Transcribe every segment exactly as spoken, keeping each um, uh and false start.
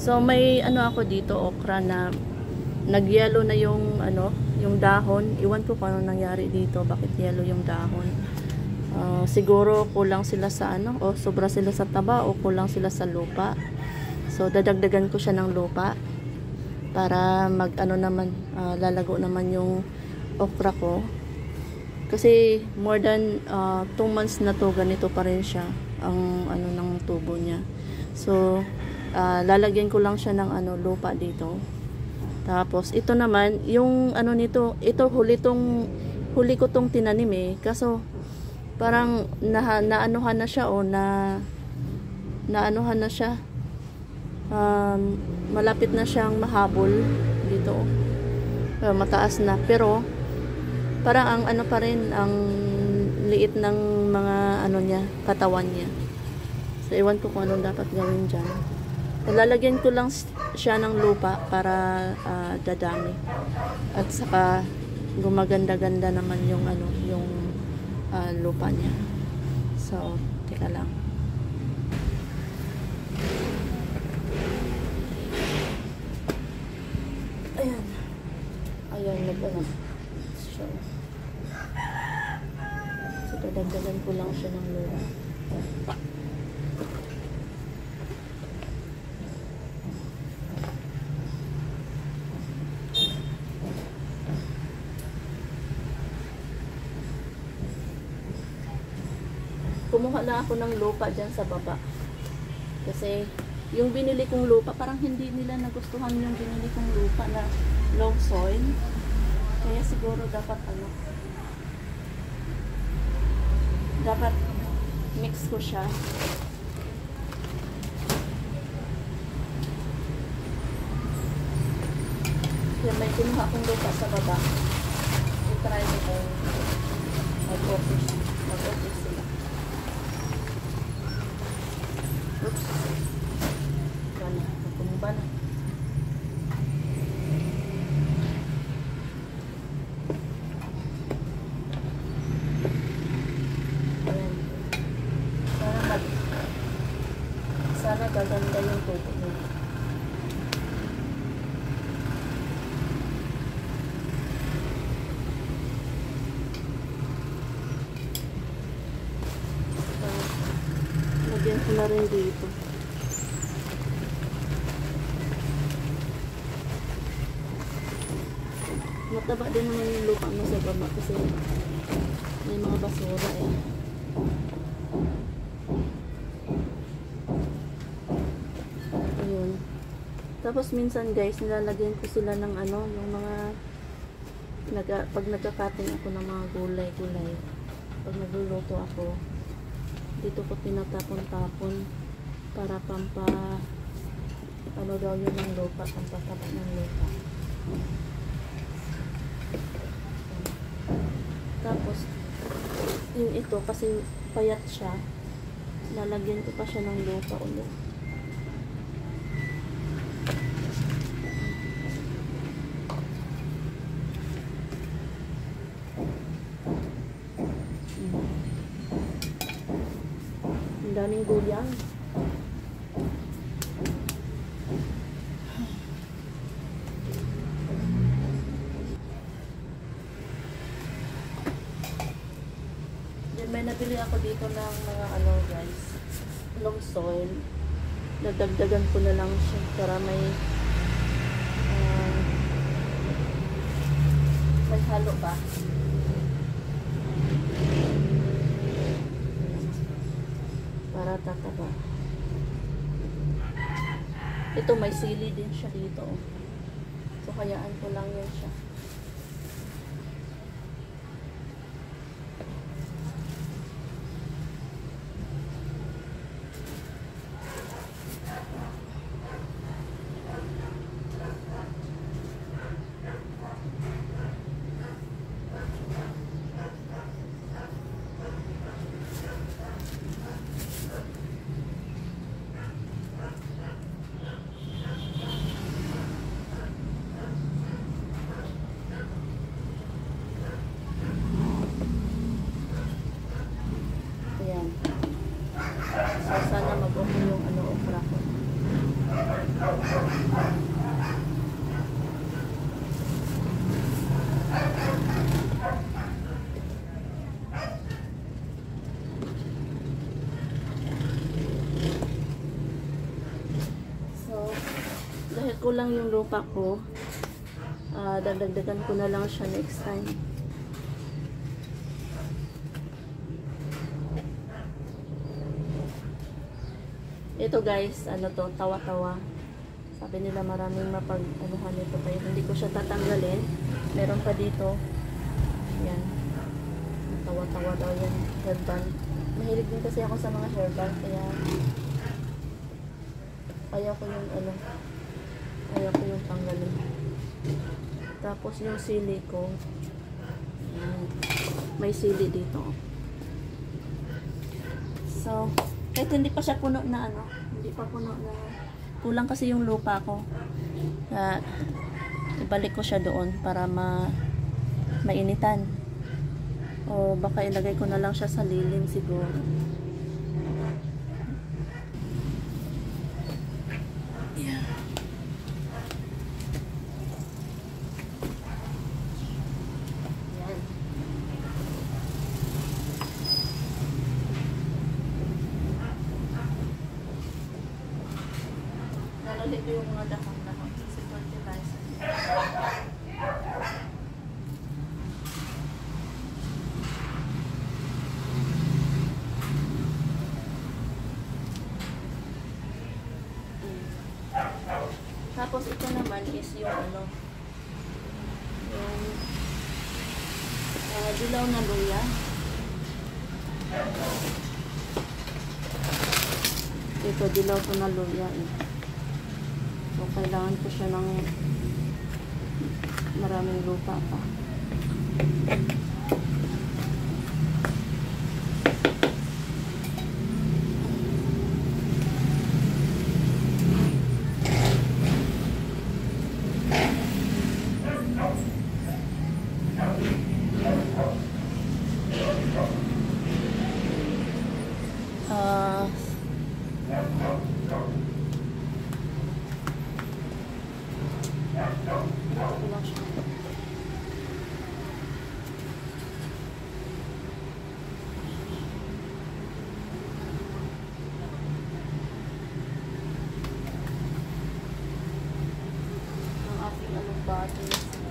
So may ano ako dito, okra na nagyelo na yung ano, yung dahon. Iwan ko kung ano nangyari dito, bakit yellow yung dahon. Uh, siguro kulang sila sa ano, o sobra sila sa taba, o kulang sila sa lupa. So dadagdagan ko siya ng lupa para mag ano naman, uh, lalago naman yung okra ko. Kasi more than two uh, months na to, ganito pa rin siya ang ano ng tubo niya. So uh, lalagyan ko lang siya ng ano lupa dito. Tapos ito naman yung ano nito, ito huli tong huli ko tong tinanim eh. Kaso parang na, naanuhan na siya o na naanuhan na siya. Um, malapit na siyang mahabol dito. Uh, mataas na, pero parang ang ano pa rin, ang liit ng mga ano niya, katawan niya. So iwan ko kung anong dapat gawin dyan. Lalagyan ko lang siya ng lupa para uh, dadami. At saka gumaganda-ganda naman yung ano, yung uh, lupa niya. So, teka lang. Ayan. Ayan, nag-ano. So, so dadagdagan ko lang siya ng lupa. Kumuha na ako ng lupa dyan sa baba. Kasi yung binili kong lupa, parang hindi nila nagustuhan yung binili kong lupa na low soil. Kaya siguro dapat ano, dapat mix ko siya. Kaya may kinuha akong lupa sa baba. I-try ko kung mag-okay mag-okay sila. Oops. Gana, nakumba na. Ayan. Sana mag sana gaganda yung tubo niya. Lagyan ko na rin dito. Mataba din naman yung lupa mo sa baba kasi may mga basura eh. Ayun. Tapos minsan guys, nilalagyan ko sila ng ano, yung mga naga, pag nagka-cutting ako ng mga gulay-gulay. Pag nagluluto ako, dito ko tinatapon-tapon para pampa ano daw yun ng lupa, pampataba ng lupa. Tapos yung ito kasi payat siya, lalagyan ko pa siya ng lupa ulit. Ang daming gulyan. Then may nabili ako dito ng mga ano guys, long soil. Nadagdagan ko na lang siya para may uh, may halo ba? Para tataba. Ito may sili din siya dito. So kayaan ko lang yan siya. So, dahil kulang yung lupa ko, uh, dadagdagan ko na lang siya next time. Ito guys, ano to, tawa-tawa. Sabi nila maraming mapag-anuhan ito, kaya hindi ko siya tatanggalin. Meron pa dito. Yan. Tawa-tawa daw yan. Herbal. Mahilig din kasi ako sa mga herbal, kaya ayaw ko yung ano, ayaw ko yung tanggalin. Tapos yung sili ko, yan. May sili dito. So, kahit hindi pa siya puno na ano, hindi pa puno na, kulang kasi yung lupa ko. Kaya, ibalik ko siya doon para ma mainitan. O baka ilagay ko na lang siya sa lilim siguro. Yeah. Yan. Nalalit ko yung mga dahon-dahon. Kasi fertilizer. Tapos ito naman is yung ano, yung uh, dilaw na luya. Ito dilaw ko na luya eh. So kailangan ko siya ng maraming lupa pa. Uh, ang ating alugbati.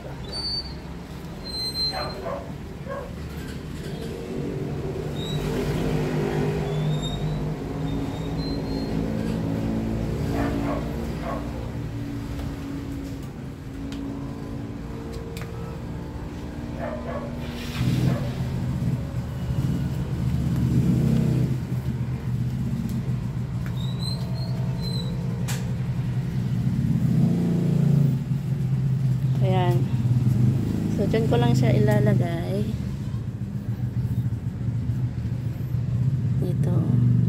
Ayan. So, dyan ko lang siya ilalagay. Dito.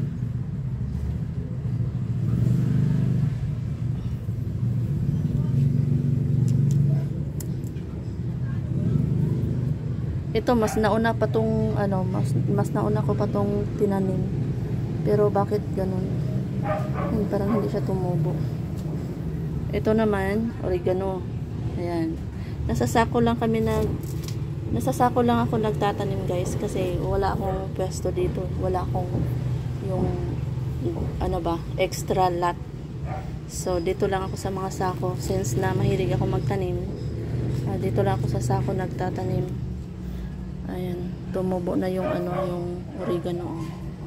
Ito, mas nauna pa tong, ano, mas, mas nauna ko pa tong tinanim. Pero, bakit ganun? Hmm, parang hindi siya tumubo. Ito naman, oregano. Ayan. Nasasako lang kami nag nasasako lang ako nagtatanim guys kasi wala akong pwesto dito. Wala akong yung ano ba, extra lot. So dito lang ako sa mga sako since na mahilig ako magtanim. Uh, dito lang ako sa sako nagtatanim. Ayan, tumubo na yung ano, yung oregano.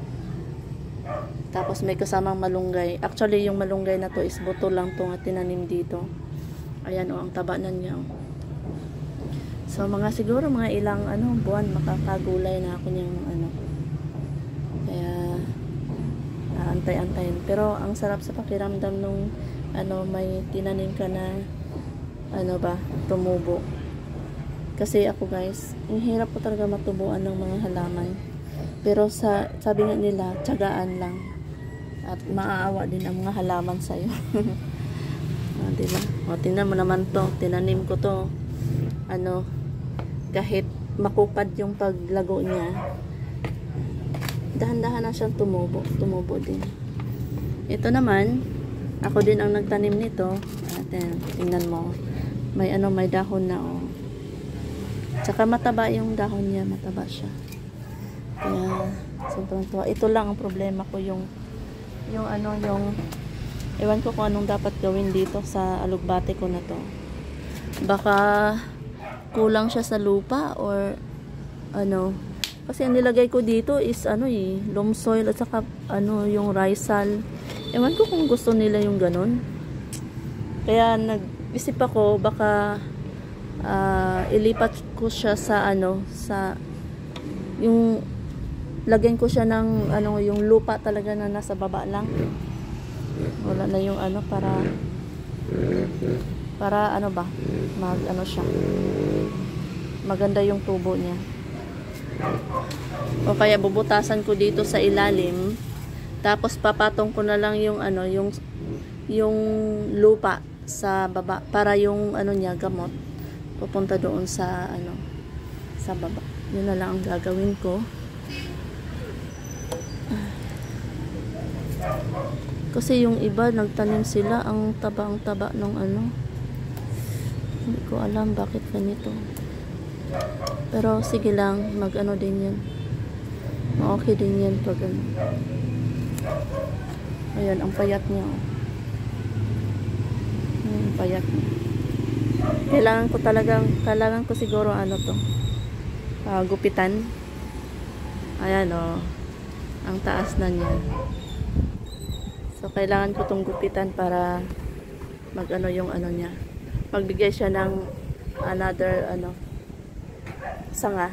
Tapos may kasamang malunggay. Actually yung malunggay na to is buto lang to nga tinanim dito. Ayan o, ang taba na niya. So, mga siguro, mga ilang ano, buwan, makakagulay na ako niyang ano. Kaya, aantay-antayin. Pero, ang sarap sa pakiramdam nung, ano, may tinanim ka na, ano ba, tumubo. Kasi ako guys, ang hirap po talaga matubuan ng mga halaman. Pero, sa, sabi nga nila, tiyagaan lang. At maaawa din ang mga halaman sa'yo. Ah, diba? O, tingnan mo naman to. Tinanim ko to. Ano, kahit makupad yung paglago niya, dahan-dahan na siyang tumubo. Tumubo din. Ito naman, Ako din ang nagtanim nito. At yan, tingnan mo. May ano, may dahon na oh. Tsaka mataba yung dahon niya, mataba siya. Kaya sobrang tuwa. Ito lang ang problema ko, yung yung ano, yung ewan ko kung anong dapat gawin dito sa alugbate ko na to. Baka kulang siya sa lupa or ano. Kasi ang nilagay ko dito is ano eh, loam soil at saka ano, yung risal. Ewan ko kung gusto nila yung ganun. Kaya nag-isip ako baka uh, ilipat ko siya sa ano, sa yung lagyan ko siya ng ano, yung lupa talaga na nasa baba lang. Wala na yung ano, para para ano ba, mag ano siya, maganda yung tubo niya. O kaya bubutasan ko dito sa ilalim, tapos papatong ko na lang yung ano, yung yung lupa sa baba para yung ano niya, gamot pupunta doon sa ano, sa baba. Yun na lang ang gagawin ko. Kasi yung iba nagtanim sila, ang tabang taba ng ano, hindi ko alam bakit ganito. Pero sige lang, mag ano din yan, okay din yan pag ano. Ayan, ang payat niya oh. Ang payat niya. Kailangan ko talagang, kailangan ko siguro ano to, uh, gupitan. Ayan oh, ang taas na niya. So kailangan ko tong gupitan para mag ano yung ano niya, magbigay siya ng another ano, sanga.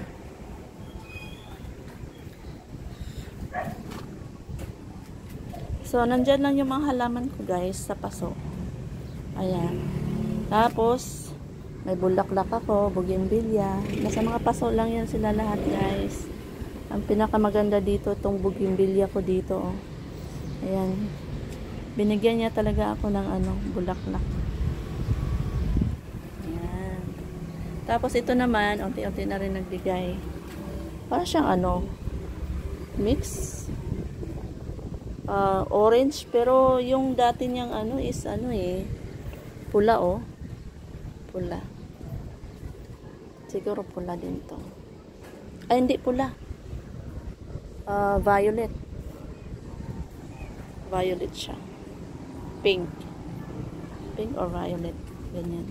So nandyan lang yung mga halaman ko guys sa paso. Ayan. Tapos may bulaklak ako, bougainvillea. Nasa mga paso lang yan sila lahat guys. Ang pinakamaganda dito tong bougainvillea ko dito oh. Ayan. Binigyan niya talaga ako ng ano, bulaklak. Ayan. Tapos ito naman, unti-unti na rin nagbigay. Para siyang ano, mix. Uh, orange, pero yung dati niyang ano is ano eh, pula oh. Pula. Siguro pula din to. Ay, hindi pula. Uh, violet. Violet siya. Pink. Pink or violet. Ganyan.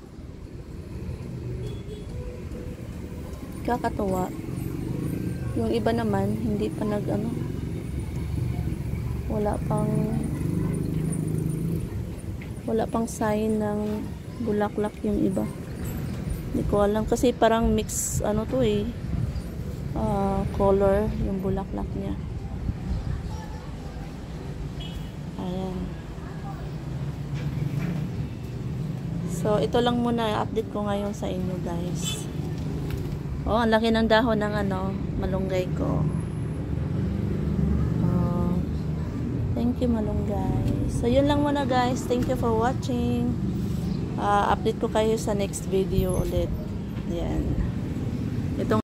Kakatuwa. Yung iba naman, hindi pa nag ano, wala pang wala pang sign ng bulaklak yung iba. Hindi ko alam kasi parang mix ano to eh, uh, color yung bulaklak niya. Ayan. So ito lang muna update ko ngayon sa inyo guys. Oh, ang laki ng dahon ng ano, malunggay ko. Thank you malunggay. So yun lang muna guys. Thank you for watching. Uh, update ko kayo sa next video ulit. Yan. Itong